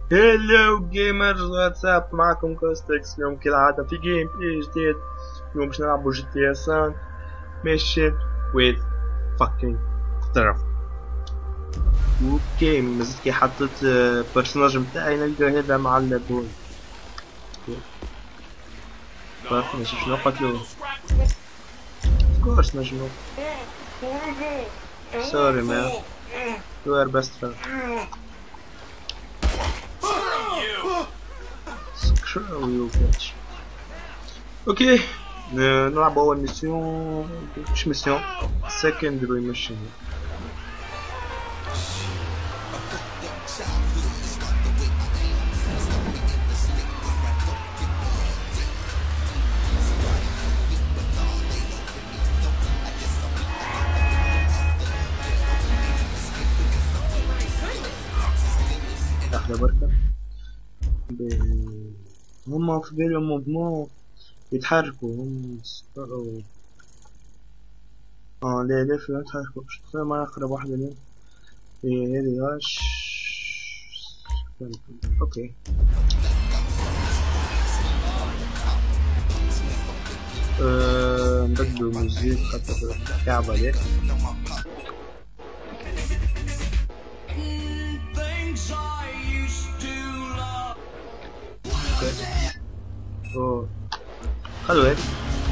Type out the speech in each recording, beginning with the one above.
هلو جيمرز، واتساب معكم كوستكس. اليوم كالعادة في جيم بلاي جديد. اليوم باش نلعبو جي تي اس 5 ميشن ويز فاكينج ستارف. اوكي، مازلت كي حطيت بيرسوناج متاعي نلقى هذا مع اللابون. فرق نشوف شنو قتلوه. كورس نجمو. سوري مان، you are best friend. Screw you bitch. اوكي، نلعب اول ميسيون. مش ميسيون، secondary mission. احلى بركة. هما في بالهم موفمون يتحركوا هم. لا لا، في يتحركوا. شو ما اقرب واحدة لهم. ايه هذي هاش. اوكي، نبدلو الموزيك خاطر كعب عليه. اوه حلو هيك.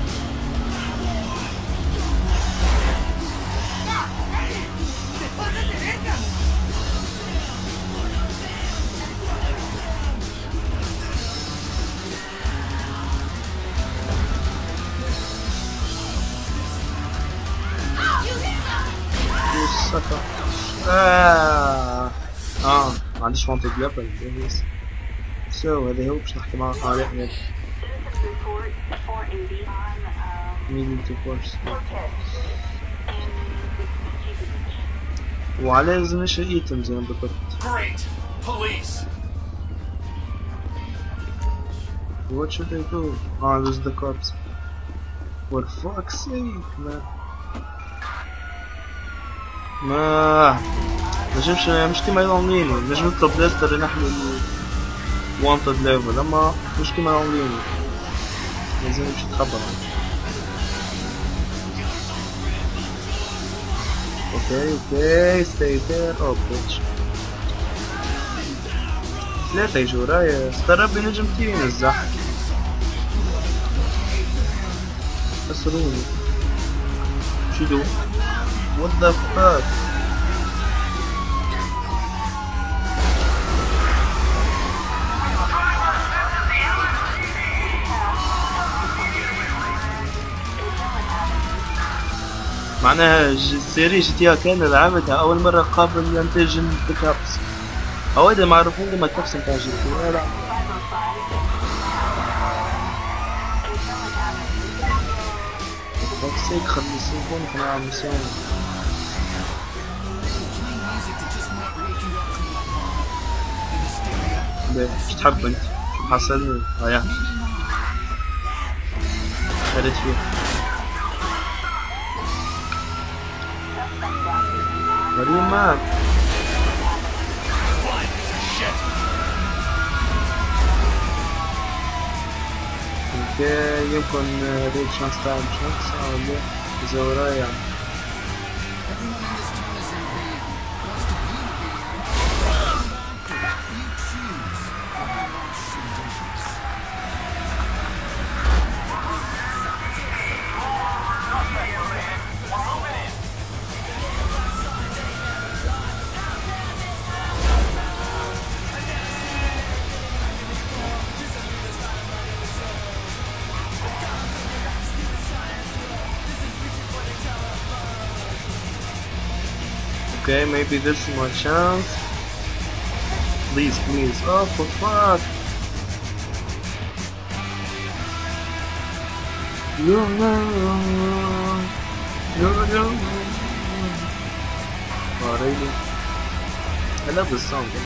ما عنديش منطق لبل بس. هذا هو باش نحكي معاه. لا ميديتي فورس. وعليه لازم نشري ايتمز يعني بالضبط. What should I do? There's the cops. For fuck's sake man. ما نجمش، مش كيما يضمنيني. نجم نطلب ليستر نحمل wanted level، اما مش كيما يضمنيني. لازم نمشي نتخبر. اوكي stay there. bitch. ثلاثة يجوا ورايا. استغرب نجم تيجي نزح. كسروني. شو يدو؟ What the fuck؟ معناها سيري جي تي كان لعبتها أول مرة قابل إنتاج الكابس. هوادا معروفين لما الكابس نتاع جي تي. لا فوكسيك خلصيكم كنا ميسيون. باهي، شو تحب انت؟ شو محصلني؟ هيا شريت فيه. مريم مان. اوكي، يمكن هذيك شانس تاع شانس ولا إذا ورايا. Okay, maybe this is my chance. Please. Oh, for fuck. No. Oh, really? I love this song.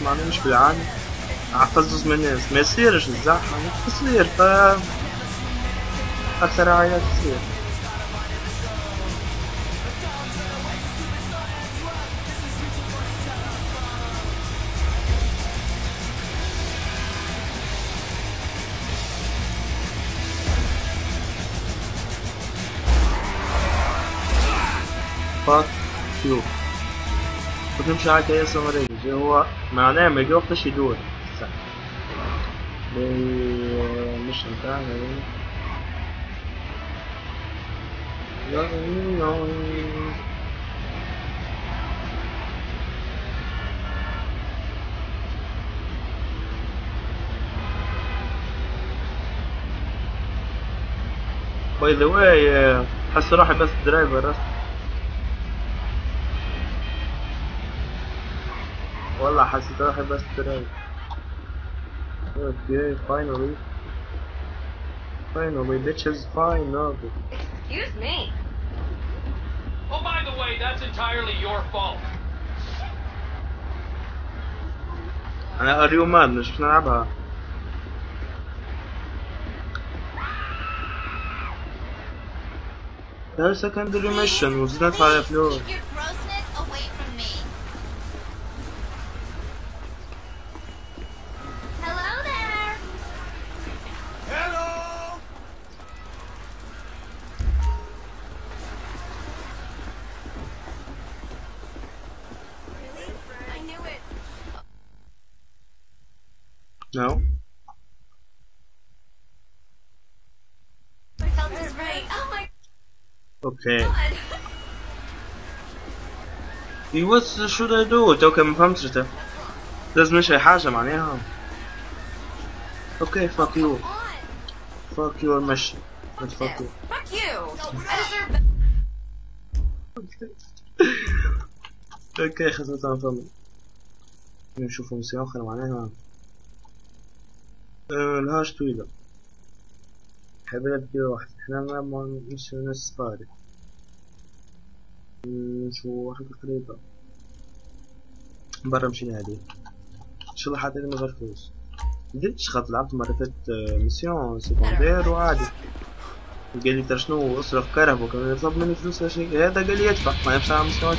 معناه مش بالعالي عقزز من الناس، ما يصيرش الزحمة تصير أكثر عائلات تصير. فاك يو كنت نمشي على كيس سمرية هو معناه ما يجي وقتاش يدور صح مش نتاعنا باي ذا واي حس روحي بس درايفر والله حسيت روحي بس درايفر. اوكي finally bitches finally. Excuse me. Oh, by the way, that's entirely your fault. أنا أريو ماد مش نلعبها. ده secondary mission وزدت على فلوس. No. My health is right. Oh my Okay. god. What should I do? اوكي ما فهمتش ده. لازم نشري حاجة معناها. Okay, fuck you. Fuck your mission. Let's fuck you. Fuck you. I deserve اوكي خذت انا فهمت. نشوفوا مسيرة أخرى معناها. لهاش طويلة. حبيت فيديو واحد احنا ما مش نص فارغ. نشوف واحد قريبة. برا مشينا هادي. ان شاء الله حتى من غير فلوس. مدريتش خاطر لعبت مرة فاتت ميسيون سيكوندير وعادي. قال لي ترى شنو اصرف كرهب وكان يطلب مني فلوس ولا شيء، هذا قال لي يدفع ما يمشي على ميسيون.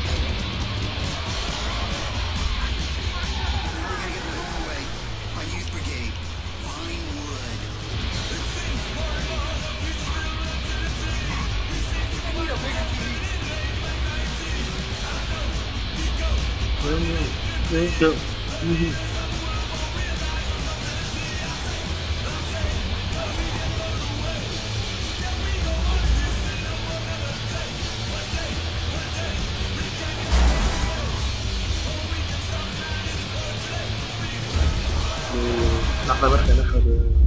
لحظة بركة ناخد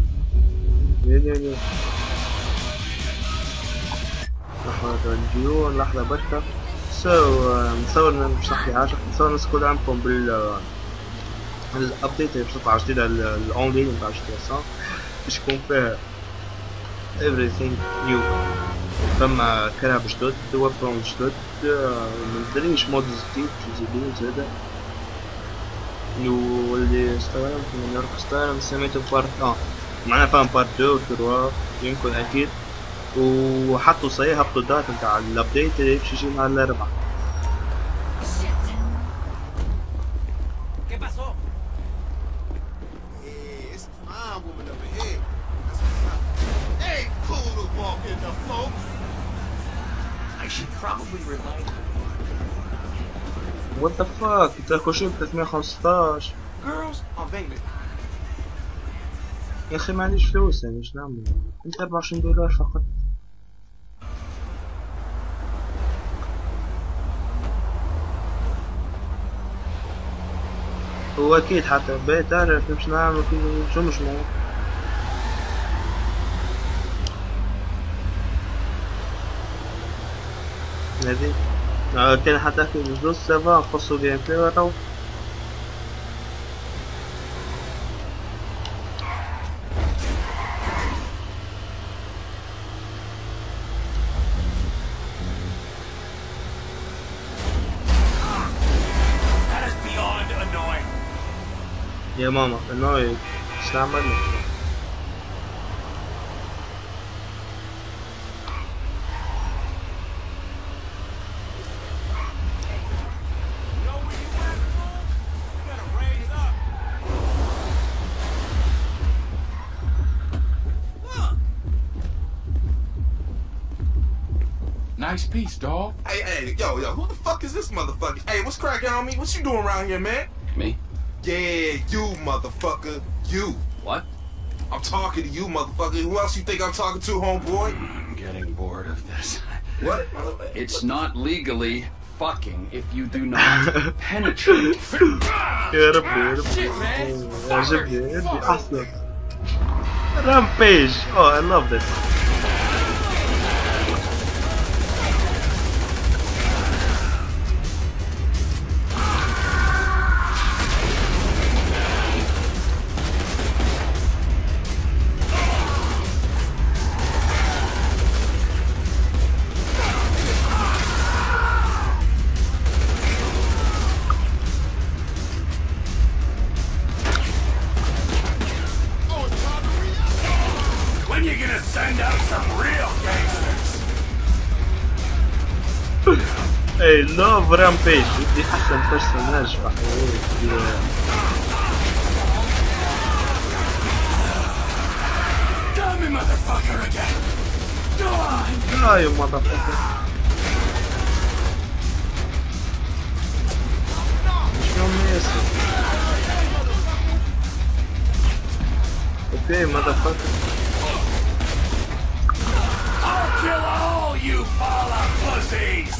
لحظة الديون لحظة بركة نصور مش نحكي حاجة نصور نسكت عنكم الابديت اللي بتطلع جديدة الاونلاين متاع GTA صح باش يكون فيها everything new. فما كرهب جدد ويبون جدد مندريش مود جديد جديدين زادا واللي استغربت من روكستار سميته بارت معناها فاهم بارت 2 و 3 يمكن اكيد وحطوا صحيح هبطوا الداتا متاع الابديت اللي باش يجي نهار الاربعاء. What the fuck؟ انت كوشي ب 315. يا اخي معنديش فلوس يعني ايش نعمل؟ انت $24 فقط. هو اكيد حتى بيت تعرف مش نعمل شو مش مو هذي كان حتى في الجزء سافا خصو جيم بلاي وراو يا ماما انه استعمل Nice piece, dog. Hey, yo, who the fuck is this motherfucker? Hey, what's cracking on me? What you doing around here, man? Me? Yeah, you motherfucker. You. What? I'm talking to you, motherfucker. Who else you think I'm talking to, homeboy? I'm getting bored of this. What? It's not legally fucking if you do not penetrate. يا ربي عجبني يدي احسن Rampage. Oh, I love this. When you gonna send out some real gangsters? Hey, love Rampage. يدي احسن برسوناج في حياتي. Tell me, motherfucker, again. Go on. Die, you motherfucker. شلون ياسر؟ Okay, motherfucker. I'll kill all you Fallout pussies.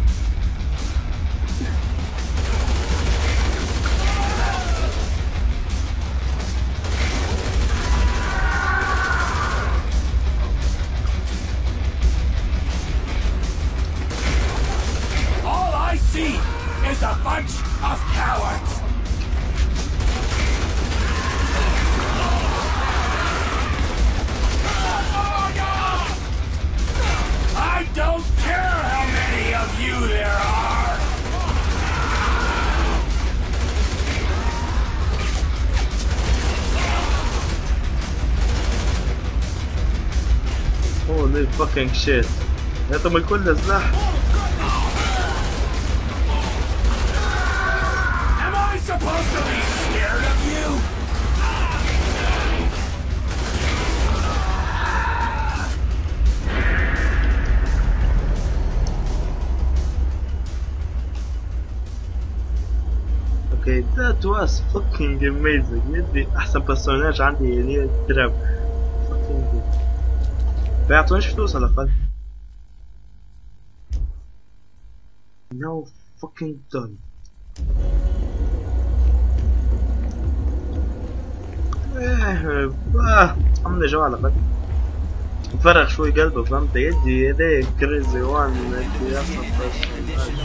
All I see is a bunch of cowards. I don't care how many of you there are. Holy fucking shit. هذا من كل سلاح. Am I supposed to be scared of you? Okay, that was fucking amazing. يدي أحسن برسوناج عندي يعني تراب. Fucking good. بيعطونيش فلوس على الأقل. No fucking done. عملنا جو على الأقل. فرغ شوي قلبه فهمت يدي هذاك كريزي وان يدي أحسن برسوناج.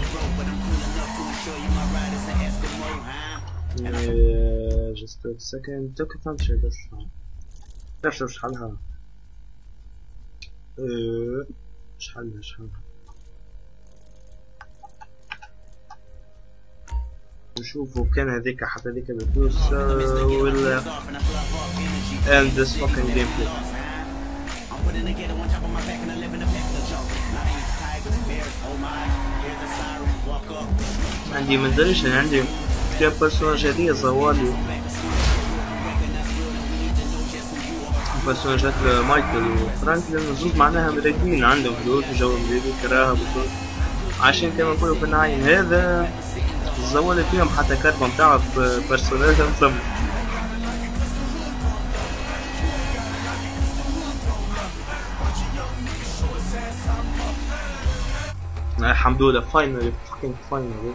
Just a second. Took a puncher this time. ليش شحالها؟ شحالها نشوفوا كان هذيك حتى هذيك بفلوس ولا end this fucking gameplay. عندي مندريش عندي كيف برسوناج هذية زوالي برسوناجات مايكل وفرانكلين زوز معناها مريقين عندهم فلوس وجو مريقين كراهة بطول عشان كما نقولوا في النعيم هذا الزوالي فيهم حتى كاتبة متاعه برسوناج مسمى الحمد لله finally fucking finally.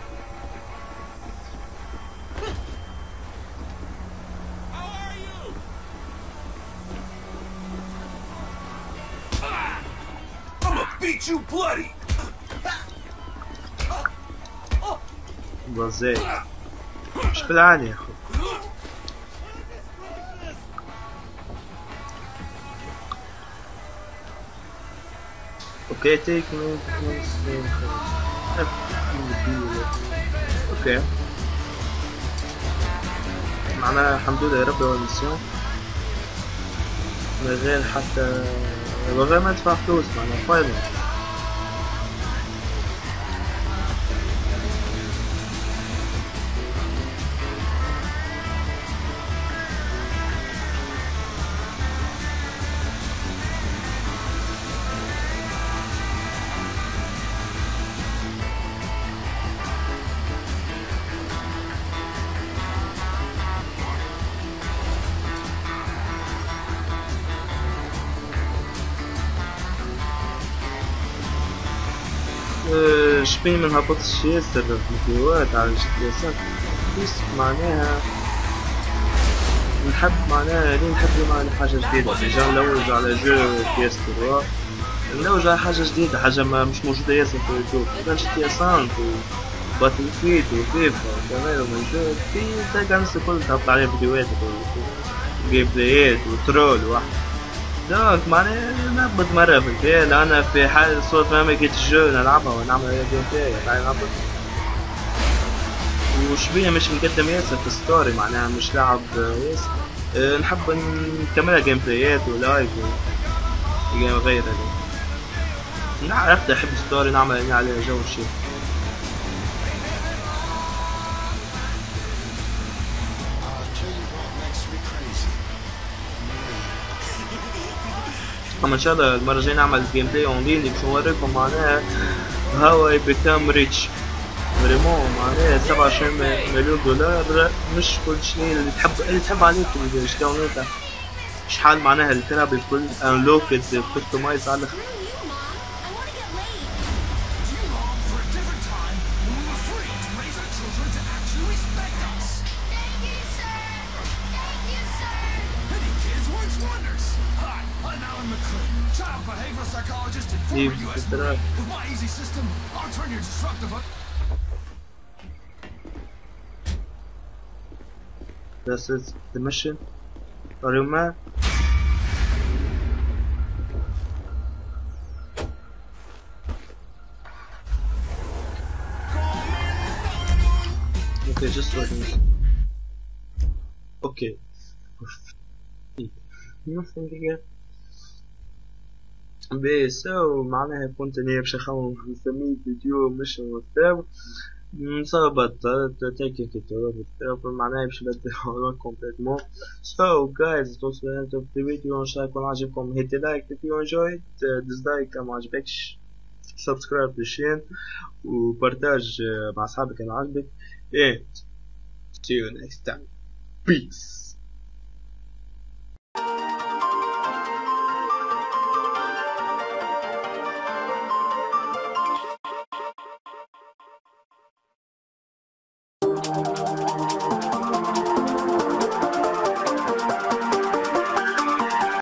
Beat you bloody! بزاي مش بالعالي يا اخو. اوكي تيك مي اوكي معناها الحمد لله يا رب هو الميسيون من غير حتى من غير ما ندفع فلوس معناها فاينل. شبيني من هبطش ياسر في الفيديوهات على الجي بس معناها نحب معناها لين نحب معناها حاجة جديدة. ديجا نلوج على جو PS 3 نلوج على حاجة جديدة، حاجة ما مش موجودة ياسر في اليوتيوب. كان GTA 5 وباتل فيد وفيفا وكمان موجود في تلقى الناس الكل تهبط عليه فيديوهات وجيم بلايات وترول واحد. دونك معناها نهبط مرة في الفيل. أنا في حال صوت فهمي كيت الجو نلعبها ونعمل جيم بلاي يعني نهبط. وشبيه مش مقدم ياسر في ستوري معناها مش لعب ياسر. نحب نكملها جيم بلايات ولايف وجيم غير هذا. عرفت أحب ستوري نعمل عليها جو الشيء. اما ان شاء الله المره الجايه نعمل جيم بلاي اونلاين باش نوريكم معناها هاو اي بيكام ريتش فريمون معناها 27 مليون دولار. مش كل شيء اللي تحب عليك الشتاونات شحال معناها الكراب الكل انلوكد كستمايز على This is the mission. Are you mad? Okay, just wait a minute. Okay. Nothing again. سو معناها كنت أنا باش نخمم في نسميه فيديو مش مستوى نصابت تاكي كتاب معناها باش نبدأ كومبليتمون. سو جايز توصلوا انتو في الفيديو ان شاء الله يكون عجبكم. هيت لايك if you enjoyed, ديسلايك ما عجبكش، سبسكرايب للشين وبارتاج مع اصحابك ان عجبك. and see you next time. Peace.